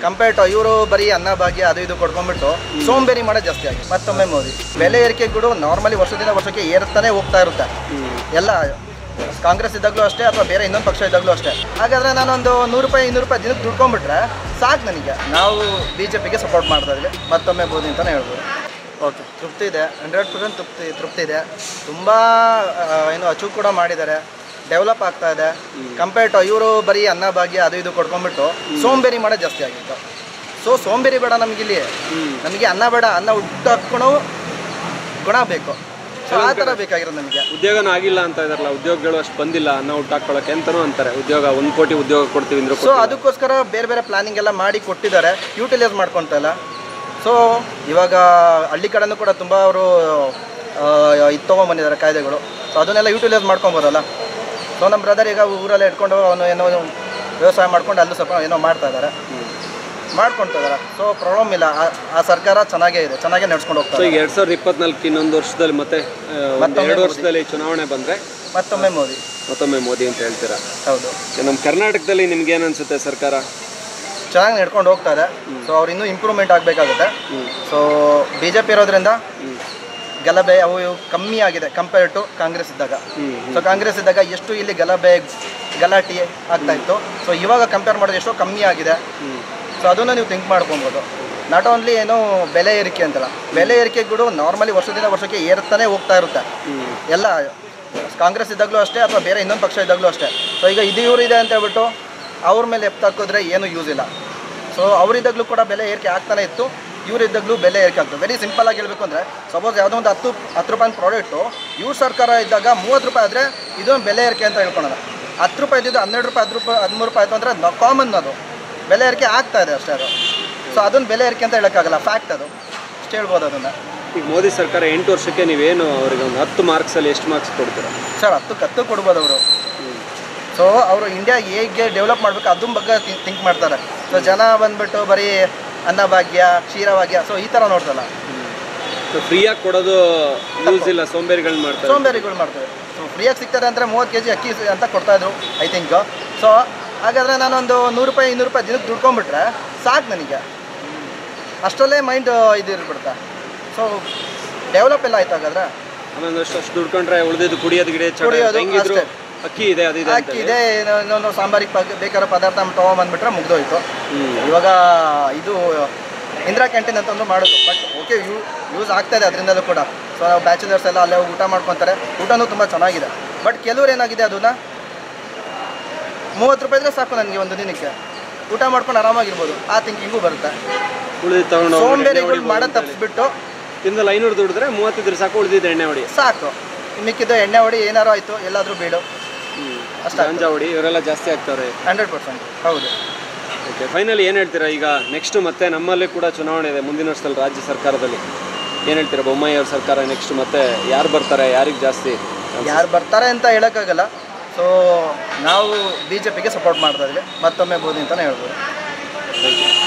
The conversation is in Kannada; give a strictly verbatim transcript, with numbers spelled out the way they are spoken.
ಕಂಪೇರ್ ಟು ಇವರು ಬರೀ ಅನ್ನಭಾಗ್ಯ ಅದು ಇದು ಕೊಡ್ಕೊಂಡ್ಬಿಟ್ಟು ಸೋಂಬೇರಿ ಮಾಡೋದು ಜಾಸ್ತಿ ಆಗಿ ಮತ್ತೊಮ್ಮೆ ಮೋದಿ. ಬೆಲೆ ಏರಿಕೆಗಳು ನಾರ್ಮಲಿ ವರ್ಷದಿಂದ ವರ್ಷಕ್ಕೆ ಏರ್ತಾನೆ ಹೋಗ್ತಾ ಇರುತ್ತೆ ಎಲ್ಲ. ಕಾಂಗ್ರೆಸ್ ಇದ್ದಾಗಲೂ ಅಷ್ಟೇ ಅಥವಾ ಬೇರೆ ಇನ್ನೊಂದು ಪಕ್ಷ ಇದ್ದಾಗಲೂ ಅಷ್ಟೇ. ಹಾಗಾದರೆ ನಾನೊಂದು ನೂರು ರೂಪಾಯಿ ಇನ್ನೂರು ರೂಪಾಯಿ ದಿನಕ್ಕೆ ದುಡ್ಕೊಂಡ್ಬಿಟ್ರೆ ಸಾಕು ನನಗೆ. ನಾವು ಬಿ ಜೆ ಪಿಗೆ ಸಪೋರ್ಟ್ ಮಾಡ್ತಾ ಇದ್ವಿ, ಮತ್ತೊಮ್ಮೆ ಮೋದಿ ಅಂತಲೇ ಹೇಳ್ಬೋದು. ಓಕೆ, ತೃಪ್ತಿ ಇದೆ, ಹಂಡ್ರೆಡ್ ಪರ್ಸೆಂಟ್ ತೃಪ್ತಿ ತೃಪ್ತಿ ಇದೆ. ತುಂಬ ಏನು ಅಚೀವ್ ಕೂಡ ಮಾಡಿದ್ದಾರೆ, ಡೆವಲಪ್ ಆಗ್ತಾ ಇದೆ. ಕಂಪೇರ್ ಟು ಇವರು ಬರೀ ಅನ್ನಭಾಗ್ಯ ಅದು ಇದು ಕೊಡ್ಕೊಂಡ್ಬಿಟ್ಟು ಸೋಂಬೇರಿ ಮಾಡೋದು ಜಾಸ್ತಿ ಆಗಿತ್ತು. ಸೊ ಸೋಂಬೇರಿ ಬೇಡ ನಮಗಿಲ್ಲಿ, ನಮಗೆ ಅನ್ನ ಬೇಡ, ಅನ್ನ ಹುಟ್ಟು ಹಾಕ್ಕೊಳೋ ಗುಣ ಬೇಕು. ಸೊ ಆ ಥರ ಬೇಕಾಗಿರೋದು ನಮಗೆ. ಉದ್ಯೋಗನೂ ಆಗಿಲ್ಲ ಅಂತ ಇದಾರಲ್ಲ, ಉದ್ಯೋಗಗಳು ಅಷ್ಟು ಬಂದಿಲ್ಲ ಅನ್ನ ಹುಟ್ಟು ಹಾಕೊಳ್ಳೋಕೆ ಅಂತಲೂ ಅಂತಾರೆ. ಉದ್ಯೋಗ ಒಂದು ಕೋಟಿ ಉದ್ಯೋಗ ಕೊಡ್ತೀವಿ ಅಂದ್ರೆ ಸೊ ಅದಕ್ಕೋಸ್ಕರ ಬೇರೆ ಬೇರೆ ಪ್ಲಾನಿಂಗ್ ಎಲ್ಲ ಮಾಡಿ ಕೊಟ್ಟಿದ್ದಾರೆ, ಯೂಟಿಲೈಸ್ ಮಾಡ್ಕೊತಾ ಇಲ್ಲ. ಸೊ ಇವಾಗ ಹಳ್ಳಿ ಕಡೆನೂ ಕೂಡ ತುಂಬ ಅವರು ಇದು ತೊಗೊಂಬಂದಿದ್ದಾರೆ ಕಾಯ್ದೆಗಳು. ಸೊ ಅದನ್ನೆಲ್ಲ ಯೂಟಿಲೈಸ್ ಮಾಡ್ಕೊಬೋದಲ್ಲ. ಸೊ ನಮ್ಮ ಬ್ರದರ್ ಈಗ ಊರಲ್ಲೇ ಇಟ್ಕೊಂಡು ಅವನು ಏನೋ ವ್ಯವಸಾಯ ಮಾಡ್ಕೊಂಡು ಅಲ್ಲೂ ಸ್ವಲ್ಪ ಏನೋ ಮಾಡ್ತಾ ಇದ್ದಾರೆ, ಮಾಡ್ಕೊಳ್ತಾ ಇದ್ದಾರೆ. ಸೊ ಪ್ರಾಬ್ಲಮ್ ಇಲ್ಲ, ಆ ಸರ್ಕಾರ ಚೆನ್ನಾಗೇ ಇದೆ, ಚೆನ್ನಾಗೇ ನಡ್ಸ್ಕೊಂಡು ಹೋಗ್ತಾರೆ. ಈಗ ಎರಡು ಸಾವಿರದ ಇಪ್ಪತ್ನಾಲ್ಕು ಇನ್ನೊಂದು ವರ್ಷದಲ್ಲಿ ಮತ್ತೆ ಎರಡು ವರ್ಷದಲ್ಲಿ ಚುನಾವಣೆ ಬಂದರೆ ಮತ್ತೊಮ್ಮೆ ಮೋದಿ ಮತ್ತೊಮ್ಮೆ ಮೋದಿ ಅಂತ ಹೇಳ್ತೀರಾ? ಹೌದು. ನಮ್ಮ ಕರ್ನಾಟಕದಲ್ಲಿ ನಿಮ್ಗೆ ಏನು ಅನ್ಸುತ್ತೆ? ಸರ್ಕಾರ ಚೆನ್ನಾಗಿ ನಡ್ಕೊಂಡು ಹೋಗ್ತಾ ಇದೆ. ಸೊ ಅವ್ರು ಇನ್ನೂ ಇಂಪ್ರೂವ್ಮೆಂಟ್ ಆಗಬೇಕಾಗುತ್ತೆ. ಸೊ ಬಿ ಜೆ ಪಿ ಇರೋದ್ರಿಂದ ಗಲಭೆ ಅವು ಇವು ಕಮ್ಮಿ ಆಗಿದೆ ಕಂಪೇರ್ ಟು ಕಾಂಗ್ರೆಸ್ ಇದ್ದಾಗ. ಸೊ ಕಾಂಗ್ರೆಸ್ ಇದ್ದಾಗ ಎಷ್ಟು ಇಲ್ಲಿ ಗಲಭೆ ಗಲಾಟೆ ಆಗ್ತಾ ಇತ್ತು. ಸೊ ಇವಾಗ ಕಂಪೇರ್ ಮಾಡೋದು ಎಷ್ಟೋ ಕಮ್ಮಿ ಆಗಿದೆ. ಸೊ ಅದನ್ನು ನೀವು ಥಿಂಕ್ ಮಾಡ್ಕೊಬೋದು. ನಾಟ್ ಓನ್ಲಿ ಏನೋ ಬೆಲೆ ಏರಿಕೆ ಅಂತಲ್ಲ, ಬೆಲೆ ಏರಿಕೆಗಳು ನಾರ್ಮಲಿ ವರ್ಷದಿಂದ ವರ್ಷಕ್ಕೆ ಏರ್ತಾನೆ ಹೋಗ್ತಾ ಇರುತ್ತೆ ಎಲ್ಲ. ಕಾಂಗ್ರೆಸ್ ಇದ್ದಾಗಲೂ ಅಷ್ಟೇ ಅಥವಾ ಬೇರೆ ಇನ್ನೊಂದು ಪಕ್ಷ ಇದ್ದಾಗಲೂ ಅಷ್ಟೇ. ಸೊ ಈಗ ಇದು ಇವರು ಇದೆ ಅಂತ ಹೇಳ್ಬಿಟ್ಟು ಅವ್ರ ಮೇಲೆ ಎತ್ತಾಕಿದ್ರೆ ಏನೂ ಯೂಸ್ ಇಲ್ಲ. ಸೊ ಅವರಿದ್ದಾಗಲೂ ಕೂಡ ಬೆಲೆ ಏರಿಕೆ ಆಗ್ತಾನೆ ಇತ್ತು, ಇವರಿದ್ದಾಗಲೂ ಬೆಲೆ ಏರಿಕೆ ಆಗ್ತದೆ. ವೆರಿ ಸಿಂಪಲ್ ಆಗಿ ಹೇಳಬೇಕು ಅಂದರೆ, ಸಪೋಸ್ ಯಾವುದೋ ಒಂದು ಹತ್ತು ಹತ್ತು ರೂಪಾಯಿ ಪ್ರಾಡಕ್ಟು ಇವ್ರ ಸರ್ಕಾರ ಇದ್ದಾಗ ಮೂವತ್ತು ರೂಪಾಯಿ ಆದರೆ ಇದೊಂದು ಬೆಲೆ ಏರಿಕೆ ಅಂತ ಹೇಳ್ಕೊಳ್ಳೋಣ. ಹತ್ತು ರೂಪಾಯಿ ಇದ್ದಿದ್ದು ಹನ್ನೆರಡು ರೂಪಾಯಿ ಹತ್ತು ರೂಪಾಯಿ ಹದಿಮೂರು ರೂಪಾಯಿ ಆಯಿತು ಅಂದರೆ ಕಾಮನ್, ಅದು ಬೆಲೆ ಏರಿಕೆ ಆಗ್ತಾ ಇದೆ ಅಷ್ಟೇ ಅದು. ಸೊ ಅದೊಂದು ಬೆಲೆ ಏರಿಕೆ ಅಂತ ಹೇಳೋಕ್ಕಾಗಲ್ಲ, ಫ್ಯಾಕ್ಟ್ ಅದು, ಅಷ್ಟು ಹೇಳ್ಬೋದು ಅದನ್ನು. ಈಗ ಮೋದಿ ಸರ್ಕಾರ ಎಂಟು ವರ್ಷಕ್ಕೆ ನೀವೇನು ಅವರಿಗೆ ಒಂದು ಹತ್ತು ಮಾರ್ಕ್ಸಲ್ಲಿ ಎಷ್ಟು ಮಾರ್ಕ್ಸ್ ಕೊಡ್ತೀರಾ ಸರ್? ಹತ್ತಕ್ಕೆ ಹತ್ತು ಕೊಡ್ಬೋದು ಅವರು. ಸೊ ಅವರು ಇಂಡಿಯಾ ಹೇಗೆ ಡೆವಲಪ್ ಮಾಡಬೇಕು ಅದ್ರ ಬಗ್ಗೆ ಥಿಂಕ್ ಮಾಡ್ತಾರೆ. ಸೊ ಜನ ಬಂದುಬಿಟ್ಟು ಬರೀ ಅನ್ನಭಾಗ್ಯ ಕ್ಷೀರಭಾಗ್ಯ ಸೊ ಈ ಥರ ನೋಡ್ತಲ್ಲ. ಫ್ರೀಯಾಗಿ ಕೊಡೋದು ಯೂಸ್ ಇಲ್ಲ, ಸೋಂಬೇರಿಗಳು ಮಾಡ್ತಾರೆ ಸೋಂಬೇರಿಗಳು ಮಾಡ್ತಾರೆ. ಸೊ ಫ್ರೀಯಾಗಿ ಸಿಗ್ತದೆ ಅಂದರೆ ಮೂವತ್ತು ಕೆ ಜಿ ಅಕ್ಕಿ ಅಂತ ಕೊಡ್ತಾಯಿದ್ರು ಐ ಥಿಂಕ್. ಸೊ ಹಾಗಾದರೆ ನಾನೊಂದು ನೂರು ರೂಪಾಯಿ ಇನ್ನೂರು ರೂಪಾಯಿ ದಿನಕ್ಕೆ ದುಡ್ಕೊಂಡ್ಬಿಟ್ರೆ ಸಾಕು ನನಗೆ, ಅಷ್ಟರಲ್ಲೇ ಮೈಂಡ್ ಇದು ಇರ್ಬಿಡ್ತಾ. ಸೊ ಡೆವಲಪ್ ಎಲ್ಲ ಆಯ್ತು. ಹಾಗಾದ್ರೆ ಆಮೇಲೆ ಅಷ್ಟು ದುಡ್ಕೊಂಡ್ರೆ ಉಳಿದಿದ್ದು ಕುಡಿಯೋದು ಗಿಡ ಹೆಂಗಿದ್ರು ಅಕ್ಕಿ ಇದೆ, ಅದು ಅಕ್ಕಿ ಇದೆ, ಇನ್ನೊಂದು ಸಾಂಬಾರಿಗೆ ಬೇಕಾರೋ ಪದಾರ್ಥ ತೊಗೊಂಬಂದ್ಬಿಟ್ರೆ ಮುಗ್ದೋಯ್ತು. ಇವಾಗ ಇದು ಇಂದಿರಾ ಕ್ಯಾಂಟೀನ್ ಅಂತಂದು ಮಾಡೋದು, ಬಟ್ ಓಕೆ ಯೂ ಯೂಸ್ ಆಗ್ತಾಯಿದೆ ಅದರಿಂದಲೂ ಕೂಡ. ಸೊ ನಾವು ಬ್ಯಾಚುಲರ್ಸ್ ಎಲ್ಲ ಅಲ್ಲೇ ಊಟ ಮಾಡ್ಕೊತಾರೆ, ಊಟನೂ ತುಂಬ ಚೆನ್ನಾಗಿದೆ. ಬಟ್ ಕೆಲವ್ರು ಏನಾಗಿದೆ ಅದನ್ನ ಮೂವತ್ತು ರೂಪಾಯಿ ಇದ್ರೆ ಸಾಕು ನನಗೆ ಒಂದು ದಿನಕ್ಕೆ ಊಟ ಮಾಡ್ಕೊಂಡು ಆರಾಮಾಗಿರ್ಬೋದು, ಆ ಥಿಂಕಿಂಗು ಬರುತ್ತೆ. ಉಳಿದು ತಗೊಂಡು ಸೋಂಬೇರಿಗಳು ಮಾಡೋದು ತಪ್ಪಿಸ್ಬಿಟ್ಟು ತಿಂದಲ್ಲಿ ಐನೂರು ದುಡಿದ್ರೆ ಮೂವತ್ತಿದ್ರೆ ಸಾಕು, ಉಳಿದಿದ್ದು ಎಣ್ಣೆ ಹೊಡಿ ಸಾಕು. ಮಿಕ್ಕಿದ್ದು ಎಣ್ಣೆ ಹೊಡಿ ಏನಾರು ಆಯಿತು ಎಲ್ಲಾದರೂ ಬೀಳು ಅಷ್ಟೇ. ಗಾಂಜಾ ಹೊಡಿ ಇವರೆಲ್ಲ ಜಾಸ್ತಿ ಆಗ್ತಾರೆ ಹಂಡ್ರೆಡ್ ಪರ್ಸೆಂಟ್. ಹೌದು. ಓಕೆ, ಫೈನಲಿ ಏನು ಹೇಳ್ತೀರಾ? ಈಗ ನೆಕ್ಸ್ಟ್ ಮತ್ತೆ ನಮ್ಮಲ್ಲಿ ಕೂಡ ಚುನಾವಣೆ ಇದೆ ಮುಂದಿನ ವರ್ಷದಲ್ಲಿ ರಾಜ್ಯ ಸರ್ಕಾರದಲ್ಲಿ. ಏನು ಹೇಳ್ತೀರಾ? ಬೊಮ್ಮಾಯಿ ಅವ್ರ ಸರ್ಕಾರ ನೆಕ್ಸ್ಟ್ ಮತ್ತೆ ಯಾರು ಬರ್ತಾರೆ, ಯಾರಿಗೆ ಜಾಸ್ತಿ ಯಾರು ಬರ್ತಾರೆ ಅಂತ ಹೇಳೋಕ್ಕಾಗಲ್ಲ. ಸೊ ನಾವು ಬಿ ಜೆ ಪಿಗೆ ಸಪೋರ್ಟ್ ಮಾಡ್ತಾ ಇದ್ದೀವಿ, ಮತ್ತೊಮ್ಮೆ ಮೋದಿ ಅಂತಲೇ ಹೇಳ್ಬೋದು.